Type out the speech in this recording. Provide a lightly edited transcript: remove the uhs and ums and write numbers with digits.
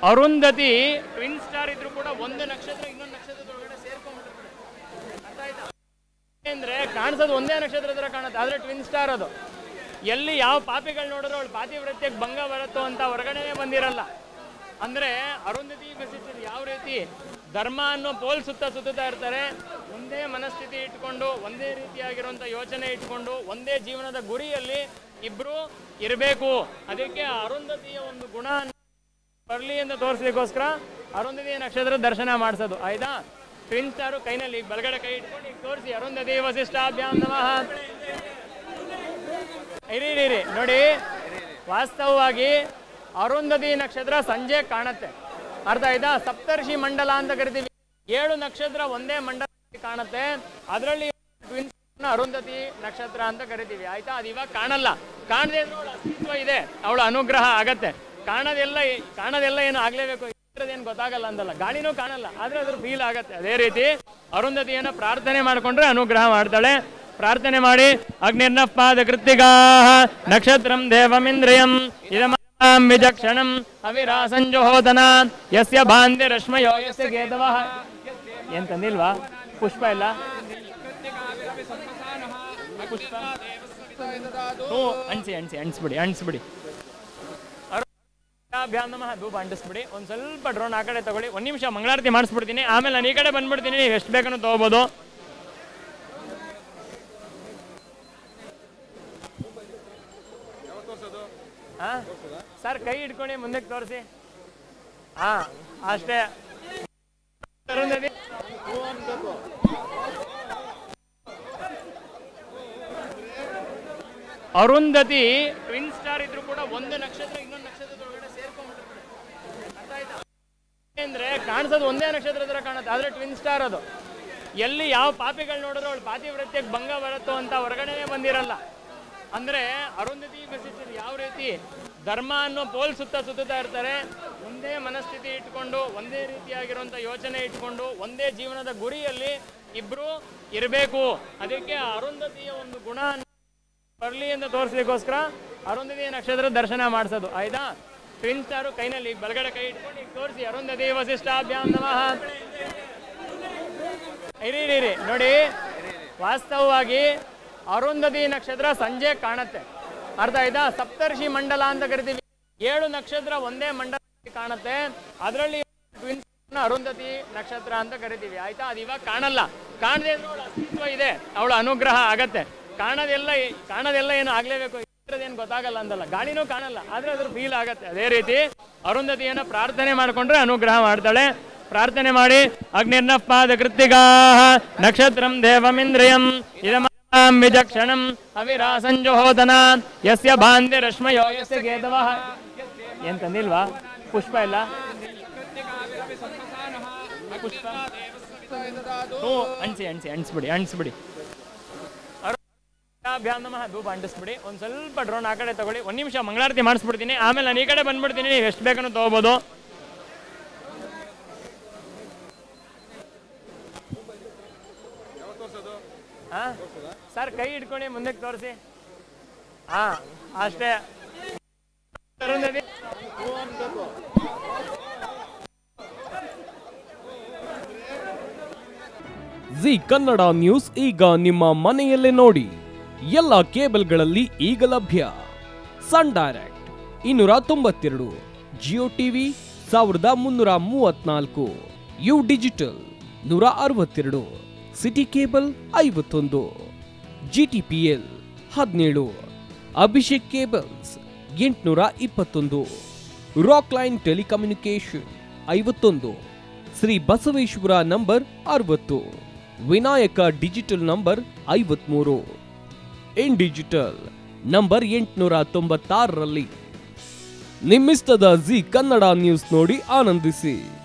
Arundhati twin star ಇದ್ರು ಕೂಡ ಒಂದು ನಕ್ಷತ್ರ ಇನ್ನೊಂದು ನಕ್ಷತ್ರದೊಳಗಡೆ ಸೇರ್ಕೊಂಡ್ಬಿಟ್ಟಿರ್ತಾರೆ. ಅರ್ಥ ಆಯ್ತಾ? ಅಂದ್ರೆ ಕಾಣಿಸೋದು ಒಂದೇ ನಕ್ಷತ್ರ ತರ ಕಾಣುತ್ತೆ, ಆದ್ರೆ ಟ್ವಿನ್ ಸ್ಟಾರ್ ಅದು. ಎಲ್ಲಿ ಯಾವ ಪಾಪಿಗಳು ನೋಡಿದ್ರು ಅವಳು ಪಾತಿವ್ರತ್ಯಕ್ಕೆ ಭಂಗ ಬರುತ್ತೋ ಅಂತ ಹೊರಗಡೆನೆ ಬಂದಿರಲ್ಲ. ಅಂದ್ರೆ ಅರುಂಧತಿ ಮೆಸೇಜ್ ಯಾವ ರೀತಿ ಧರ್ಮ ಅನ್ನೋ ಪೋಲ್ ಸುತ್ತಾ ಇರ್ತಾರೆ. ಒಂದೇ ಮನಸ್ಥಿತಿ ಇಟ್ಕೊಂಡು, ಒಂದೇ ರೀತಿಯಾಗಿರುವಂಥ ಯೋಚನೆ ಇಟ್ಕೊಂಡು, ಒಂದೇ ಜೀವನದ ಗುರಿಯಲ್ಲಿ ಇಬ್ರು ಇರಬೇಕು. ಅದಕ್ಕೆ ಅರುಂಧತಿಯ ಒಂದು ಗುಣ ಬರಲಿ ಅಂತ ತೋರಿಸ್ಲಿಕ್ಕೋಸ್ಕರ ಅರುಂಧತಿಯ ನಕ್ಷತ್ರ ದರ್ಶನ ಮಾಡಿಸೋದು. ಆಯ್ತಾ? ಟ್ವಿನ್ ಸ್ಟಾರು ಕೈನಲ್ಲಿ ಬಲಗಡೆ ಕೈ ಇಟ್ಕೊಂಡು ಈಗ ತೋರಿಸಿ, ಅರುಂಧತಿ ವಸಿಷ್ಠಾಭ್ಯಾಂ ನಮಃ. ಇರಿ ನೋಡಿ, ವಾಸ್ತವವಾಗಿ ಅರುಂಧತಿ ನಕ್ಷತ್ರ ಸಂಜೆ ಕಾಣುತ್ತೆ. ಅರ್ಥ ಆಯ್ತಾ? ಸಪ್ತರ್ಷಿ ಮಂಡಲ ಅಂತ ಕರಿತೀವಿ. 7 ನಕ್ಷತ್ರ ಒಂದೇ ಮಂಡಲ ಕಾಣುತ್ತೆ. ಅದರಲ್ಲಿ ಟ್ವಿನ್ಸ್ ಅರುಂಧತಿ ನಕ್ಷತ್ರ ಅಂತ ಕರಿತೀವಿ. ಆಯ್ತಾ? ಅದು ಇವಾಗ ಕಾಣಲ್ಲ. ಕಾಣದೇ ಇದ್ರೂ ಅವಳ ಅಸ್ತಿತ್ವ ಇದೆ, ಅವಳ ಅನುಗ್ರಹ ಆಗತ್ತೆ. ಕಾಣದೆಲ್ಲ ಏನು ಆಗ್ಲೇಬೇಕು, ಏನು ಗೊತ್ತಾಗಲ್ಲ ಅಂತಲ್ಲ. ಗಾಳಿನೂ ಕಾಣಲ್ಲ, ಆದ್ರೆ ಅದ್ರ ಫೀಲ್ ಆಗತ್ತೆ. ಅದೇ ರೀತಿ ಅರುಂಧತಿಯನ್ನ ಪ್ರಾರ್ಥನೆ ಮಾಡ್ಕೊಂಡ್ರೆ ಅನುಗ್ರಹ ಮಾಡ್ತಾಳೆ. ಪ್ರಾರ್ಥನೆ ಮಾಡಿ, ಅಗ್ನಿರ್ನ ಪಾದ ಕೃತ್ತಿಗಾ ನಕ್ಷತ್ರಂ ದೇವಮಿಂದ್ರಿಯಂ ಇದಮ ವಿಚಕ್ಷಣಂ ಅವಿರಾಸಂಜೋಹೋದನ ಯಸ್ಯ ಭಾಂತಿ ರಶ್ಮಯೋ ಯಸ್ಯ ಕೇತವಃ. ಏನ್ ತಂದಿಲ್ವಾ ಪುಷ್ಪ ಎಲ್ಲ? ಪುಷ್ಪ ಅಣಿಸ್ಬಿಡಿ. ಧೂಪ ಅಂಟಿಸ್ಬಿಡಿ. ಒಂದ್ ಸ್ವಲ್ಪ ಡ್ರೋನ್ ಆ ಕಡೆ ತಗೊಳ್ಳಿ. 1 ನಿಮಿಷ ಮಂಗಳಾರತಿ ಮಾಡಿಸ್ಬಿಡ್ತೀನಿ, ಆಮೇಲೆ ನಾನು ಈ ಕಡೆ ಬಂದ್ಬಿಡ್ತೀನಿ. ನೀವು ಎಷ್ಟು ಬೇಕನ್ನು ತಗೋಬಹುದು. ಸರ್ ಕೈ ಹಿಡ್ಕೊಂಡು ಮುಂದಕ್ಕೆ ತೋರಿಸಿ. ಅಷ್ಟೇ. ಅರುಂಧತಿ ಟ್ವಿನ್ ಸ್ಟಾರ್ ಇದ್ರು ಕೂಡ ಒಂದು ನಕ್ಷತ್ರ ಇನ್ನೊಂದು ನಕ್ಷತ್ರದೊಳಗಡೆ ಸೇರ್ಕೊಂಡ್ಬಿಟ್ಟಿರ್ತಾರೆ. ಅರ್ಥ ಆಯ್ತಾ? ಅಂದ್ರೆ ಕಾಣಿಸೋದು ಒಂದೇ ನಕ್ಷತ್ರ ತರ ಕಾಣುತ್ತೆ, ಆದ್ರೆ ಟ್ವಿನ್ ಸ್ಟಾರ್ ಅದು. ಎಲ್ಲಿ ಯಾವ ಪಾಪಿಗಳು ನೋಡಿದ್ರು ಅವಳು ಪಾತಿವ್ರತ್ಯಕ್ಕೆ ಭಂಗ ಬರುತ್ತೋ ಅಂತ ಹೊರಗಡೆನೆ ಬಂದಿರಲ್ಲ. ಅಂದ್ರೆ ಅರುಂಧತಿ ಮೆಸೇಜ್ ಯಾವ ರೀತಿ ಧರ್ಮ ಅನ್ನೋ ಪೋಲ್ ಸುತ್ತಾ ಇರ್ತಾರೆ. ಒಂದೇ ಮನಸ್ಥಿತಿ ಇಟ್ಕೊಂಡು, ಒಂದೇ ರೀತಿಯಾಗಿರುವಂಥ ಯೋಚನೆ ಇಟ್ಕೊಂಡು, ಒಂದೇ ಜೀವನದ ಗುರಿಯಲ್ಲಿ ಇಬ್ರು ಇರಬೇಕು. ಅದಕ್ಕೆ ಅರುಂಧತಿಯ ಒಂದು ಗುಣ ಬರಲಿ ಅಂತ ತೋರಿಸ್ಲಿಕ್ಕೋಸ್ಕರ ಅರುಂಧತಿಯ ನಕ್ಷತ್ರ ದರ್ಶನ ಮಾಡಿಸೋದು. ಆಯ್ತಾ? ಟ್ವಿನ್ ಸ್ಟಾರು ಕೈನಲ್ಲಿ ಬಲಗಡೆ ಕೈ ಇಟ್ಕೊಂಡು ಈಗ ತೋರಿಸಿ, ಅರುಂಧತಿ ವಸಿಷ್ಠಾಭ್ಯಾಂ ನಮಃ. ಇರಿ ನೋಡಿ, ವಾಸ್ತವವಾಗಿ ಅರುಂಧತಿ ನಕ್ಷತ್ರ ಸಂಜೆ ಕಾಣುತ್ತೆ. ಅರ್ಥ ಆಯ್ತಾ? ಸಪ್ತರ್ಷಿ ಮಂಡಲ ಅಂತ ಕರಿತೀವಿ. 7 ನಕ್ಷತ್ರ ಒಂದೇ ಮಂಡಲ ಕಾಣುತ್ತೆ. ಅದರಲ್ಲಿ ಟ್ವಿನ್ಸ್ ಅರುಂಧತಿ ನಕ್ಷತ್ರ ಅಂತ ಕರಿತೀವಿ. ಆಯ್ತಾ? ಅದು ಇವಾಗ ಕಾಣಲ್ಲ. ಕಾಣದೇ ಇದ್ರೂ ಅವಳ ಅಸ್ತಿತ್ವ ಇದೆ, ಅವಳ ಅನುಗ್ರಹ ಆಗತ್ತೆ. ಕಾಣದೆಲ್ಲ ಏನು ಆಗ್ಲೇಬೇಕು, ಏನು ಗೊತ್ತಾಗಲ್ಲ ಅಂತಲ್ಲ. ಗಾಳಿನೂ ಕಾಣಲ್ಲ, ಆದ್ರೆ ಅದ್ರ ಫೀಲ್ ಆಗತ್ತೆ. ಅದೇ ರೀತಿ ಅರುಂಧತಿಯನ್ನ ಪ್ರಾರ್ಥನೆ ಮಾಡ್ಕೊಂಡ್ರೆ ಅನುಗ್ರಹ ಮಾಡ್ತಾಳೆ. ಪ್ರಾರ್ಥನೆ ಮಾಡಿ, ಅಗ್ನಿರ್ನ ಪಾದ ಕೃತ್ತಿಗಾ ನಕ್ಷತ್ರಂ ದೇವಮಿಂದ್ರಿಯಂ ಇದಮ ವಿಚಕ್ಷಣಂ ಅವಿರಾಸಂಜೋಹೋದನ ಯಸ್ಯ ಭಾಂತಿ ರಶ್ಮಯೋ ಯಸ್ಯ ಕೇತವಃ. ಏನ್ ತಂದಿಲ್ವಾ ಪುಷ್ಪ ಎಲ್ಲ? ಪುಷ್ಪ ಅಣಿಸ್ಬಿಡಿ. ಧೂಪ ಅಂಟಿಸ್ಬಿಡಿ. ಒಂದ್ ಸ್ವಲ್ಪ ಡ್ರೋನ್ ಆ ಕಡೆ ತಗೊಳ್ಳಿ. 1 ನಿಮಿಷ ಮಂಗಳಾರತಿ ಮಾಡಿಸ್ಬಿಡ್ತೀನಿ, ಆಮೇಲೆ ನಾನು ಈ ಕಡೆ ಬಂದ್ಬಿಡ್ತೀನಿ. ನೀವು ಎಷ್ಟು ಬೇಕನ್ನು ತಗೋಬಹುದು. ಸರ್ ಕೈ ಹಿಡ್ಕೊಂಡು ಮುಂದಕ್ಕೆ ತೋರಿಸಿ. ಅಷ್ಟೇ. ಜಿ ಕನ್ನಡ ನ್ಯೂಸ್ ಈಗ ನಿಮ್ಮ ಮನೆಯಲ್ಲೇ ನೋಡಿ. ಎಲ್ಲ ಕೇಬಲ್ಗಳಲ್ಲಿ ಈಗ ಲಭ್ಯ. Sun Direct 292, Jio TV 1334, U digital 162, city cable 51, GTPL 17, Abhishek cables 821, Rockline telecommunication 51, Shri Basaveshwara number 60, Vinayaka digital number 53, in digital number 896ರಲ್ಲಿ. ನಿಮ್ಮಿಸ್ತದ ಜಿ ಕನ್ನಡ ನ್ಯೂಸ್ ನೋಡಿ ಆನಂದಿಸಿ.